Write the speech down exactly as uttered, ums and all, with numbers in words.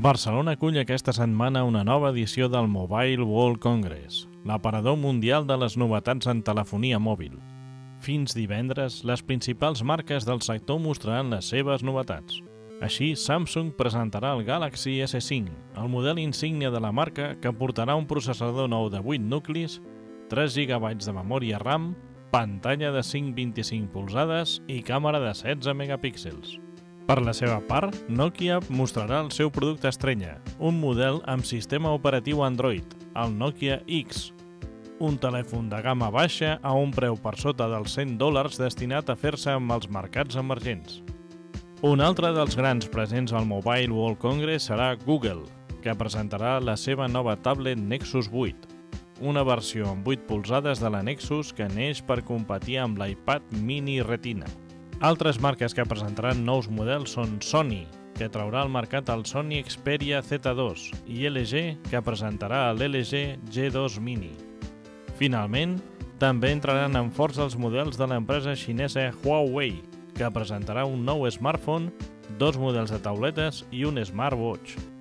Barcelona acull aquesta setmana una nova edició del Mobile World Congress, l'aparador mundial de les novetats en telefonia mòbil. Fins divendres, les principals marques del sector mostraran les seves novetats. Així, Samsung presentarà el Galaxy S cinc, el model insígnia de la marca que portarà un processador nou de vuit nuclis, tres gigabytes de memòria RAM, pantalla de cinc coma vint-i-cinc polzades i càmera de setze megapíxels. Per la seva part, Nokia mostrarà el seu producte estrella, un model amb sistema operatiu Android, el Nokia X, un telèfon de gamma baixa a un preu per sota dels cent dòlars destinat a fer-se amb els mercats emergents. Un altre dels grans presents al Mobile World Congress serà Google, que presentarà la seva nova tablet Nexus vuit, una versió amb vuit polzades de la Nexus que neix per competir amb l'iPad mini Retina. Altres marques que presentaran nous models són Sony, que traurà al mercat el Sony Xperia Z dos, i L G, que presentarà l'L G G dos Mini. Finalment, també entraran en força els models de l'empresa xinesa Huawei, que presentarà un nou smartphone, dos models de tauletes i un smartwatch.